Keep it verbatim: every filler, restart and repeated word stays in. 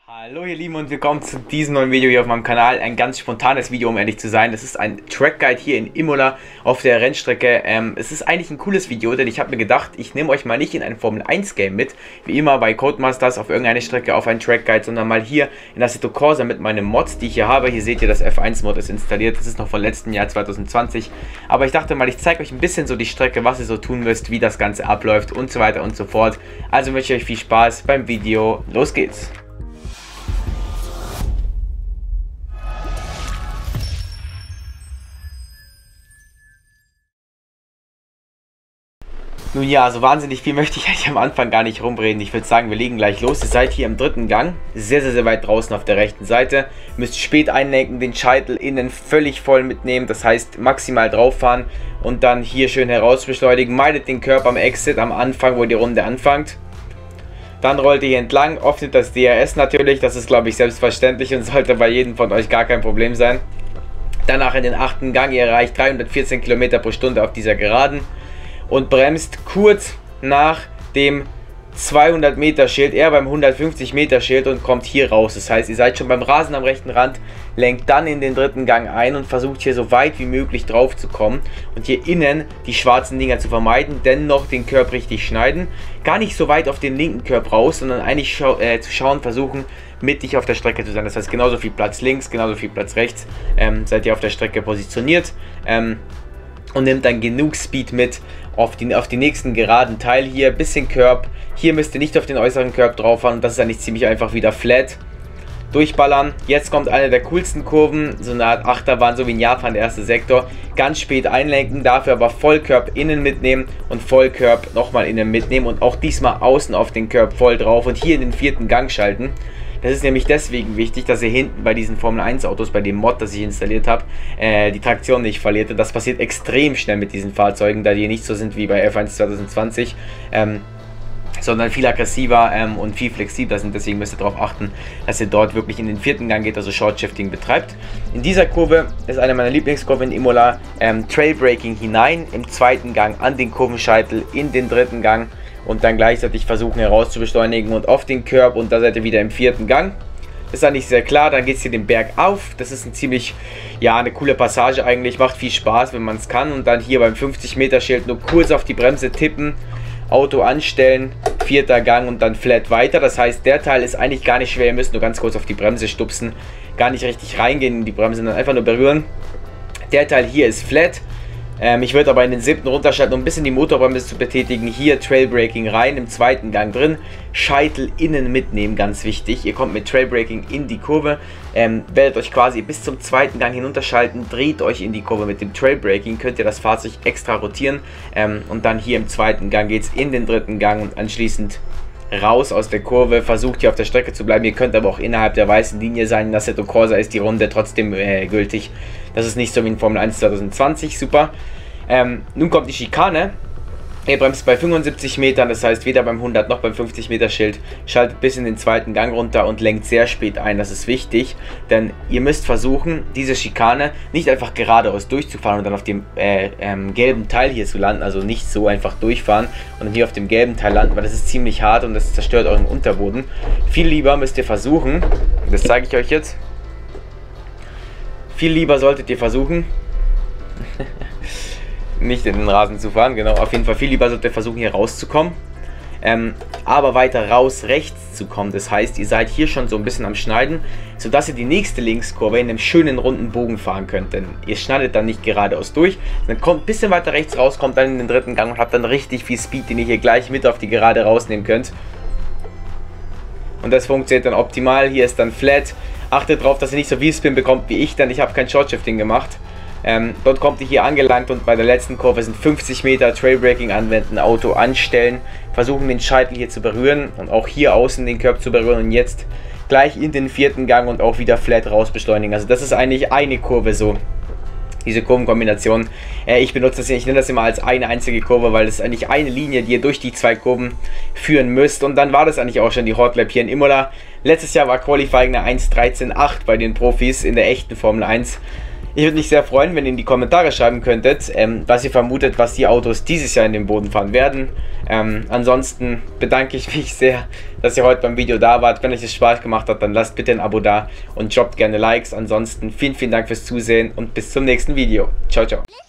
Hallo ihr Lieben und willkommen zu diesem neuen Video hier auf meinem Kanal. Ein ganz spontanes Video, um ehrlich zu sein. Das ist ein Track Guide hier in Imola auf der Rennstrecke. Ähm, es ist eigentlich ein cooles Video, denn ich habe mir gedacht, ich nehme euch mal nicht in ein Formel eins Game mit, wie immer bei Codemasters auf irgendeine Strecke auf einen Track Guide, sondern mal hier in Assetto Corsa mit meinen Mods, die ich hier habe. Hier seht ihr, das F eins Mod ist installiert. Das ist noch von letzten Jahr zwanzig zwanzig. Aber ich dachte mal, ich zeige euch ein bisschen so die Strecke, was ihr so tun müsst, wie das Ganze abläuft und so weiter und so fort. Also wünsche ich euch viel Spaß beim Video. Los geht's! Nun ja, so wahnsinnig viel möchte ich eigentlich am Anfang gar nicht rumreden. Ich würde sagen, wir legen gleich los. Ihr seid hier im dritten Gang, sehr, sehr, sehr weit draußen auf der rechten Seite. Müsst spät einlenken, den Scheitel innen völlig voll mitnehmen. Das heißt, maximal drauf fahren und dann hier schön herausbeschleunigen. Meidet den Körper am Exit am Anfang, wo die Runde anfängt. Dann rollt ihr hier entlang, öffnet das D R S natürlich. Das ist, glaube ich, selbstverständlich und sollte bei jedem von euch gar kein Problem sein. Danach in den achten Gang. Ihr erreicht dreihundertvierzehn Kilometer pro Stunde auf dieser Geraden. Und bremst kurz nach dem zweihundert Meter Schild, eher beim hundertfünfzig Meter Schild und kommt hier raus. Das heißt, ihr seid schon beim Rasen am rechten Rand, lenkt dann in den dritten Gang ein und versucht hier so weit wie möglich drauf zu kommen und hier innen die schwarzen Dinger zu vermeiden, dennoch den Curb richtig schneiden. Gar nicht so weit auf den linken Curb raus, sondern eigentlich schau äh, zu schauen, versuchen mittig auf der Strecke zu sein. Das heißt, genauso viel Platz links, genauso viel Platz rechts, ähm, seid ihr auf der Strecke positioniert. Ähm, und nimmt dann genug Speed mit auf, die, auf den nächsten geraden Teil hier, bisschen Curb. Hier müsst ihr nicht auf den äußeren Curb drauf fahren, das ist eigentlich ziemlich einfach wieder flat. Durchballern. Jetzt kommt eine der coolsten Kurven, so eine Art Achterbahn, so wie in Japan, der erste Sektor. Ganz spät einlenken, dafür aber Vollcurb innen mitnehmen und Vollcurb nochmal innen mitnehmen und auch diesmal außen auf den Curb voll drauf und hier in den vierten Gang schalten. Das ist nämlich deswegen wichtig, dass ihr hinten bei diesen Formel eins Autos, bei dem Mod, das ich installiert habe, äh, die Traktion nicht verliert. Und das passiert extrem schnell mit diesen Fahrzeugen, da die nicht so sind wie bei F eins zwanzig zwanzig, ähm, sondern viel aggressiver ähm, und viel flexibler sind. Deswegen müsst ihr darauf achten, dass ihr dort wirklich in den vierten Gang geht, also Short Shifting betreibt. In dieser Kurve ist eine meiner Lieblingskurven in Imola, ähm, Trailbraking hinein, im zweiten Gang an den Kurvenscheitel, in den dritten Gang. Und dann gleichzeitig versuchen herauszubeschleunigen und auf den Curb und da seid ihr wieder im vierten Gang. Ist eigentlich sehr klar, dann geht es hier den Berg auf. Das ist ein ziemlich, ja, eine coole Passage eigentlich, macht viel Spaß, wenn man es kann. Und dann hier beim fünfzig Meter Schild nur kurz auf die Bremse tippen, Auto anstellen, vierter Gang und dann flat weiter. Das heißt, der Teil ist eigentlich gar nicht schwer, ihr müsst nur ganz kurz auf die Bremse stupsen, gar nicht richtig reingehen in die Bremse, sondern einfach nur berühren. Der Teil hier ist flat. Ähm, ich würde aber in den siebten runterschalten, um ein bisschen die Motorbremse zu betätigen. Hier Trailbraking rein, im zweiten Gang drin. Scheitel innen mitnehmen, ganz wichtig. Ihr kommt mit Trailbraking in die Kurve, ähm, werdet euch quasi bis zum zweiten Gang hinunterschalten, dreht euch in die Kurve. Mit dem Trailbraking könnt ihr das Fahrzeug extra rotieren. Ähm, und dann hier im zweiten Gang geht es in den dritten Gang und anschließend raus aus der Kurve, versucht hier auf der Strecke zu bleiben. Ihr könnt aber auch innerhalb der weißen Linie sein. In Assetto Corsa ist die Runde trotzdem äh, gültig. Das ist nicht so wie in Formel eins zwanzig zwanzig, super. Ähm, nun kommt die Schikane. Ihr bremst bei fünfundsiebzig Metern, das heißt weder beim hundert noch beim fünfzig Meter Schild. Schaltet bis in den zweiten Gang runter und lenkt sehr spät ein. Das ist wichtig, denn ihr müsst versuchen, diese Schikane nicht einfach geradeaus durchzufahren und dann auf dem äh, ähm, gelben Teil hier zu landen. Also nicht so einfach durchfahren und dann hier auf dem gelben Teil landen, weil das ist ziemlich hart und das zerstört euren Unterboden. Viel lieber müsst ihr versuchen, das zeige ich euch jetzt, viel lieber solltet ihr versuchen, nicht in den Rasen zu fahren, genau, auf jeden Fall viel lieber solltet ihr versuchen, hier rauszukommen, ähm, aber weiter raus rechts zu kommen. Das heißt, ihr seid hier schon so ein bisschen am Schneiden, sodass ihr die nächste Linkskurve in einem schönen runden Bogen fahren könnt, denn ihr schneidet dann nicht geradeaus durch, dann kommt ein bisschen weiter rechts raus, kommt dann in den dritten Gang und habt dann richtig viel Speed, den ihr hier gleich mit auf die Gerade rausnehmen könnt. Und das funktioniert dann optimal. Hier ist dann flat. Achtet darauf, dass ihr nicht so viel Spin bekommt wie ich, denn ich habe kein Short Shifting gemacht. Ähm, dort kommt ihr hier angelangt und bei der letzten Kurve sind fünfzig Meter Trailbraking anwenden, Auto anstellen, versuchen den Scheitel hier zu berühren und auch hier außen den Curb zu berühren und jetzt gleich in den vierten Gang und auch wieder flat raus beschleunigen. Also das ist eigentlich eine Kurve so, diese Kurvenkombination. Äh, ich benutze das, ich nenne das immer als eine einzige Kurve, weil es eigentlich eine Linie, die ihr durch die zwei Kurven führen müsst. Und dann war das eigentlich auch schon die Hot Lap hier in Imola. Letztes Jahr war Qualifying eine eins dreizehn acht bei den Profis in der echten Formel eins. Ich würde mich sehr freuen, wenn ihr in die Kommentare schreiben könntet, ähm, was ihr vermutet, was die Autos dieses Jahr in den Boden fahren werden. Ähm, ansonsten bedanke ich mich sehr, dass ihr heute beim Video da wart. Wenn euch das Spaß gemacht hat, dann lasst bitte ein Abo da und droppt gerne Likes. Ansonsten vielen, vielen Dank fürs Zusehen und bis zum nächsten Video. Ciao, ciao.